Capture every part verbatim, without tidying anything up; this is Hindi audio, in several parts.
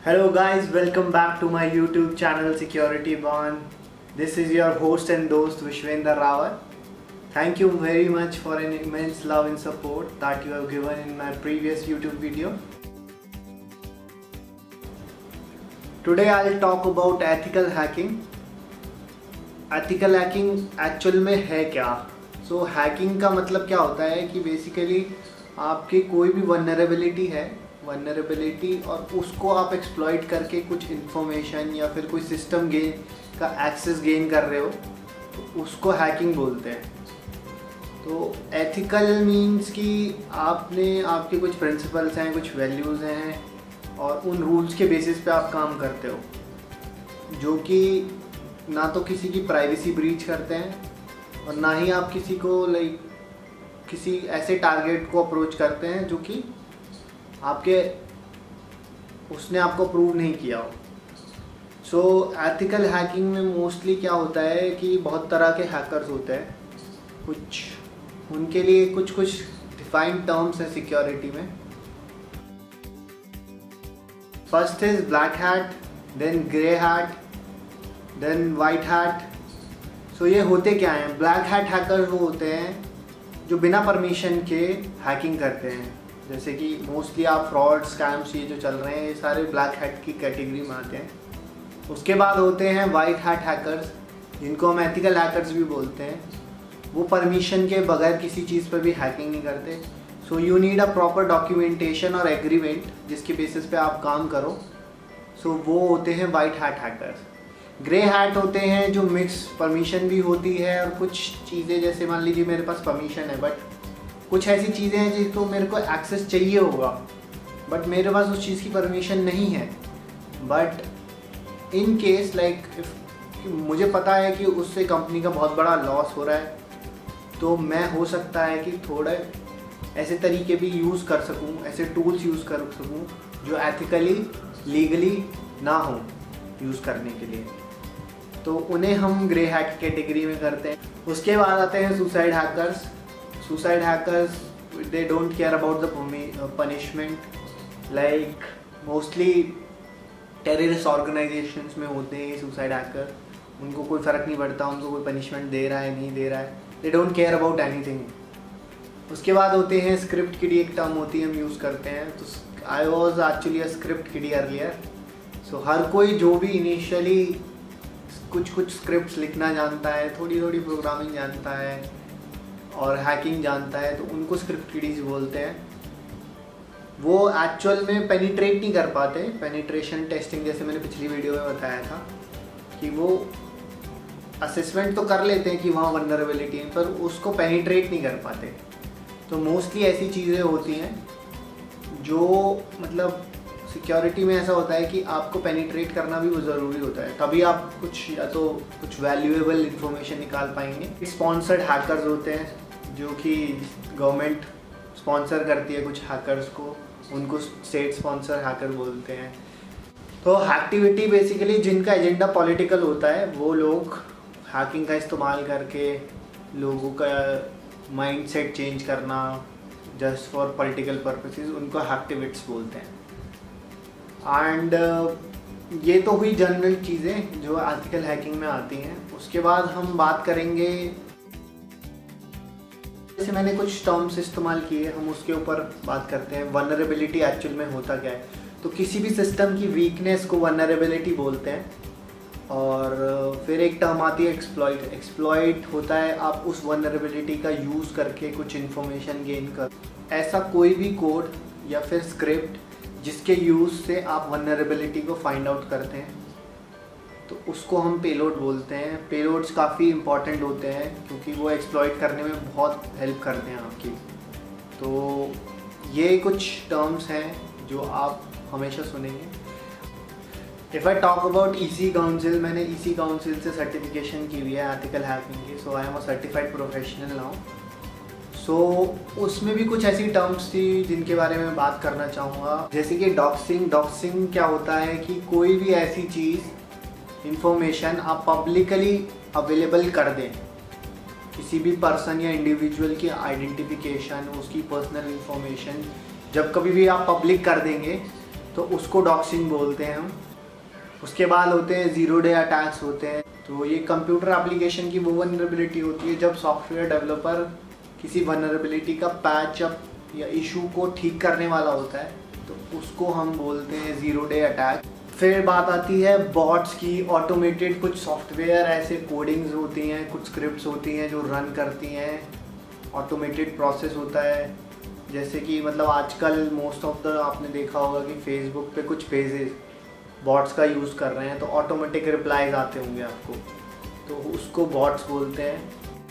Hello guys, welcome back to my YouTube channel Security Bond. This is your host and host Vishwendra Rawat. Thank you very much for an immense love and support that you have given in my previous YouTube video. Today I'll talk about ethical hacking. Ethical hacking actual में है क्या? सो so, हैकिंग का मतलब क्या होता है कि बेसिकली आपकी कोई भी वल्नरेबिलिटी है वल्नरेबिलिटी और उसको आप एक्सप्लॉइट करके कुछ इन्फॉर्मेशन या फिर कोई सिस्टम गेन का एक्सेस गेन कर रहे हो तो उसको हैकिंग बोलते हैं। तो एथिकल मीन्स कि आपने आपके कुछ प्रिंसिपल्स हैं, कुछ वैल्यूज़ हैं और उन रूल्स के बेसिस पे आप काम करते हो जो कि ना तो किसी की प्राइवेसी ब्रीच करते हैं और ना ही आप किसी को लाइक किसी ऐसे टारगेट को अप्रोच करते हैं जो कि आपके उसने आपको प्रूव नहीं किया हो। सो एथिकल हैकिंग में मोस्टली क्या होता है कि बहुत तरह के हैकर्स होते हैं, कुछ उनके लिए कुछ कुछ डिफाइंड टर्म्स हैं सिक्योरिटी में। First is black hat, then grey hat, then white hat. So ये होते क्या हैं? ब्लैक हैट हैकर्स वो होते हैं जो बिना परमिशन के हैकिंग करते हैं, जैसे कि मोस्टली आप फ्रॉड स्कैम्स ये जो चल रहे हैं ये सारे ब्लैक हैट की कैटेगरी में आते हैं। उसके बाद होते हैं वाइट हैट हैकर्स जिनको हम एथिकल हैकर्स भी बोलते हैं। वो परमिशन के बगैर किसी चीज़ पर भी हैकिंग नहीं करते। So you need a proper documentation और एग्रीमेंट जिसके बेसिस पे आप काम करो। सो so, वो होते हैं white hat hackers. Grey hat होते हैं जो मिक्स परमिशन भी होती है और कुछ चीज़ें, जैसे मान लीजिए मेरे पास परमिशन है बट कुछ ऐसी चीज़ें हैं जिसको मेरे को एक्सेस चाहिए होगा बट मेरे पास उस चीज़ की परमिशन नहीं है। बट इन केस लाइक मुझे पता है कि उससे कंपनी का बहुत बड़ा लॉस हो रहा है तो मैं हो सकता है कि थोड़े ऐसे तरीके भी यूज़ कर सकूं, ऐसे टूल्स यूज़ कर सकूं जो एथिकली लीगली ना हो यूज़ करने के लिए, तो उन्हें हम ग्रे हैट कैटेगरी में करते हैं। उसके बाद आते हैं suicide hackers. Suicide hackers, they don't care about the punishment. Like mostly terrorist organizations में होते हैं ये suicide hacker। उनको कोई फ़र्क नहीं पड़ता उनको कोई punishment दे रहा है नहीं दे रहा है, they don't care about anything। उसके बाद होते हैं script kiddie, एक टर्म होती है हम यूज़ करते हैं। तो I was actually a script kiddie earlier। so हर कोई जो भी इनिशियली कुछ कुछ स्क्रिप्ट लिखना जानता है, थोड़ी थोड़ी प्रोग्रामिंग जानता है और हैकिंग जानता है तो उनको स्क्रिप्ट किडीज बोलते हैं। वो एक्चुअल में पेनिट्रेट नहीं कर पाते। पेनिट्रेशन टेस्टिंग जैसे मैंने पिछली वीडियो में बताया था कि वो असेसमेंट तो कर लेते हैं कि वहाँ वल्नरेबिलिटी है पर उसको पेनिट्रेट नहीं कर पाते। तो मोस्टली ऐसी चीज़ें होती हैं जो मतलब सिक्योरिटी में ऐसा होता है कि आपको पेनिट्रेट करना भी ज़रूरी होता है, तभी आप कुछ या तो कुछ वैल्यूएबल इंफॉर्मेशन निकाल पाएंगे। स्पॉन्सर्ड हैकर्स होते हैं जो कि गवर्नमेंट स्पॉन्सर करती है कुछ हैकर्स को, उनको स्टेट स्पॉन्सर हैकर बोलते हैं। तो एक्टिविटी बेसिकली जिनका एजेंडा पॉलिटिकल होता है वो लोग हैकिंग का इस्तेमाल करके लोगों का माइंडसेट चेंज करना जस्ट फॉर पॉलिटिकल पर्पसेस, उनको हैक्टिविट्स बोलते हैं। एंड uh, ये तो हुई जनरल चीज़ें जो एथिकल हैकिंग में आती हैं। उसके बाद हम बात करेंगे, जैसे मैंने कुछ टर्म्स इस्तेमाल किए हम उसके ऊपर बात करते हैं। वल्नरेबिलिटी एक्चुअल में होता क्या है? तो किसी भी सिस्टम की वीकनेस को वल्नरेबिलिटी बोलते हैं। और फिर एक टर्म आती है एक्सप्लॉइट। एक्सप्लॉइट होता है आप उस वल्नरेबिलिटी का यूज़ करके कुछ इन्फॉर्मेशन गेन कर, ऐसा कोई भी कोड या फिर स्क्रिप्ट जिसके यूज़ से आप वल्नरेबिलिटी को फाइंड आउट करते हैं तो उसको हम पेलोड बोलते हैं। पेलोड्स काफ़ी इंपॉर्टेंट होते हैं क्योंकि वो एक्सप्लॉइट करने में बहुत हेल्प करते हैं आपकी। तो ये कुछ टर्म्स हैं जो आप हमेशा सुनेंगे। If I talk about EC council, मैंने ईसी काउंसिल से सर्टिफिकेशन की हुई है एथिकल हैकिंग की। So I am a certified professional now. So so, उसमें भी कुछ ऐसी टर्म्स थी जिनके बारे में बात करना चाहूँगा, जैसे कि डॉक्सिंग। डॉक्सिंग क्या होता है कि कोई भी ऐसी चीज़ इंफॉर्मेशन आप पब्लिकली अवेलेबल कर दें, किसी भी पर्सन या इंडिविजुअल की आइडेंटिफिकेशन, उसकी पर्सनल इंफॉर्मेशन जब कभी भी आप पब्लिक कर देंगे तो उसको डॉक्सिंग बोलते हैं हम। उसके बाद होते हैं ज़ीरो डे अटैक्स होते हैं। तो ये कंप्यूटर एप्लीकेशन की वो वनरेबिलिटी होती है जब सॉफ्टवेयर डेवलपर किसी वनरेबिलिटी का पैचअप या इशू को ठीक करने वाला होता है, तो उसको हम बोलते हैं ज़ीरो डे अटैक। फिर बात आती है बॉट्स की। ऑटोमेटेड कुछ सॉफ्टवेयर ऐसे कोडिंग्स होती हैं, कुछ स्क्रिप्ट्स होती हैं जो रन करती हैं, ऑटोमेटेड प्रोसेस होता है। जैसे कि मतलब आजकल मोस्ट ऑफ द आपने देखा होगा कि फेसबुक पे कुछ पेजेस बॉट्स का यूज़ कर रहे हैं, तो ऑटोमेटिक रिप्लाईज आते होंगे आपको, तो उसको बॉट्स बोलते हैं।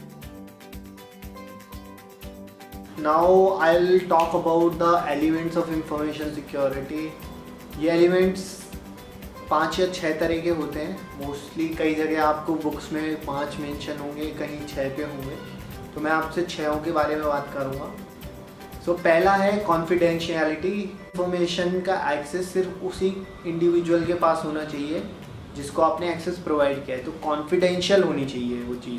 Now I will talk about the elements of information security. ये एलिमेंट्स पाँच या छः तरह के होते हैं मोस्टली। कई जगह आपको बुक्स में पांच मेंशन होंगे, कहीं छः पे होंगे, तो मैं आपसे छहों के बारे में बात करूँगा। सो so, पहला है कॉन्फिडेंशियलिटी। इंफॉर्मेशन का एक्सेस सिर्फ उसी इंडिविजुअल के पास होना चाहिए जिसको आपने एक्सेस प्रोवाइड किया है, तो कॉन्फिडेंशियल होनी चाहिए वो चीज़।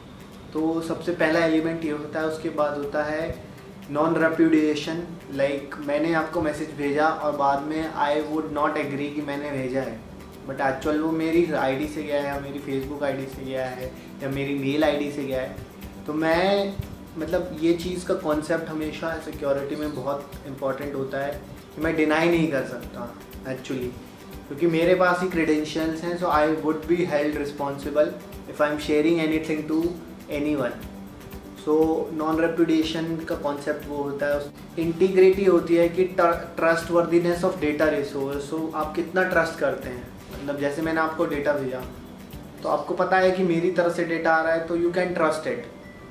तो सबसे पहला एलिमेंट ये होता है। उसके बाद होता है नॉन रेप्यूडिएशन। लाइक मैंने आपको मैसेज भेजा और बाद में आई वुड नॉट एग्री कि मैंने भेजा है, बट एक्चुअल वो मेरी आईडी से गया है या मेरी फेसबुक आईडी से गया है या मेरी मेल आईडी से गया है, तो मैं मतलब ये चीज़ का कॉन्सेप्ट हमेशा सिक्योरिटी में बहुत इंपॉर्टेंट होता है कि मैं डिनाई नहीं कर सकता एक्चुअली, क्योंकि मेरे पास ही क्रेडेंशियल्स हैं। So I would be held responsible if I am sharing anything to anyone. So non repudiation का कॉन्सेप्ट वो होता है। इंटीग्रिटी होती है कि trustworthiness of data resource. So आप कितना ट्रस्ट करते हैं, मतलब जैसे मैंने आपको डेटा भेजा तो आपको पता है कि मेरी तरफ से डेटा आ रहा है, तो you can trust it.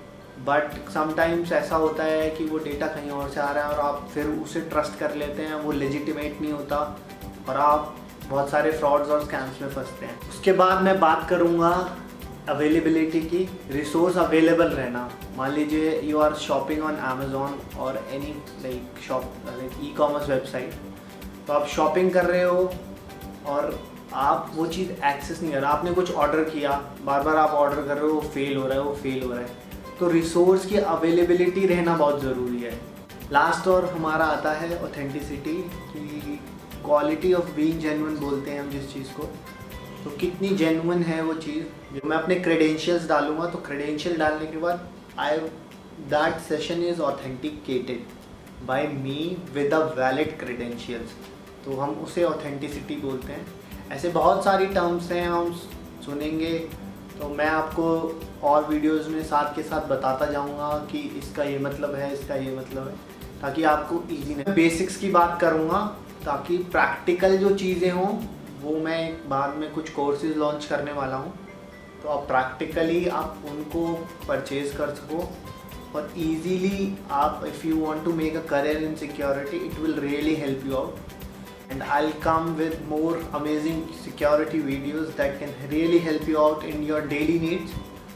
But sometimes ऐसा होता है कि वो डेटा कहीं और से आ रहा है और आप फिर उसे ट्रस्ट कर लेते हैं, वो लेजिटिमेट नहीं होता और आप बहुत सारे फ्रॉड्स और स्कैम्स में फंसते हैं। उसके बाद मैं बात करूँगा अवेलेबिलिटी की। रिसोर्स अवेलेबल रहना। मान लीजिए you are shopping on Amazon और any like shop like e commerce website, तो आप शॉपिंग कर रहे हो और आप वो चीज़ एक्सेस नहीं कर रहे, आपने कुछ ऑर्डर किया, बार बार आप ऑर्डर कर रहे हो, वो फेल हो रहा है वो फेल हो रहा है तो रिसोर्स की अवेलेबिलिटी रहना बहुत ज़रूरी है। लास्ट और हमारा आता है ऑथेंटिसिटी की। क्वालिटी ऑफ बीइंग जेन्युइन बोलते हैं हम जिस चीज़ को, तो कितनी जेन्युइन है वो चीज़। जो मैं अपने क्रेडेंशियल्स डालूंगा तो क्रेडेंशियल डालने के बाद I that session is authenticated by me with a valid credentials, तो हम उसे ऑथेंटिसिटी बोलते हैं। ऐसे बहुत सारी टर्म्स हैं, हम सुनेंगे तो मैं आपको और वीडियोस में साथ के साथ बताता जाऊंगा कि इसका ये मतलब है, इसका ये मतलब है, ताकि आपको इजी नहीं। बेसिक्स की बात करूंगा ताकि प्रैक्टिकल जो चीज़ें हों वो मैं बाद में कुछ कोर्सेज लॉन्च करने वाला हूं, तो आप प्रैक्टिकली आप उनको परचेज कर सको और इजीली आप if you want to make a career in security it will really help you out. And I'll come with more amazing security videos that can really help you out in your daily needs.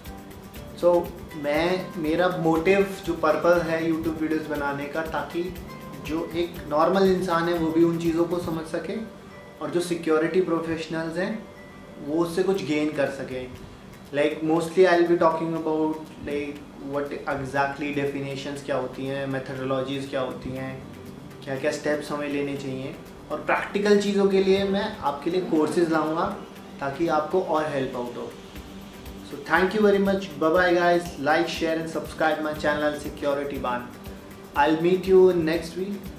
So मैं मेरा मोटिव जो पर्पस है यूट्यूब वीडियोस बनाने का, ताकि जो एक नॉर्मल इंसान है वो भी उन चीज़ों को समझ सके और जो सिक्योरिटी प्रोफेशनल्स हैं वो उससे कुछ गेन कर सकें। Like mostly I will be talking about like what exactly definitions क्या होती हैं, मेथडोलॉजीज़ क्या होती हैं, क्या क्या स्टेप्स हमें लेने चाहिए, और प्रैक्टिकल चीज़ों के लिए मैं आपके लिए कोर्सेज लाऊंगा ताकि आपको और हेल्प आउट हो। So thank you very much, bye bye guys, like share and subscribe my channel security बान। I will meet you in next week.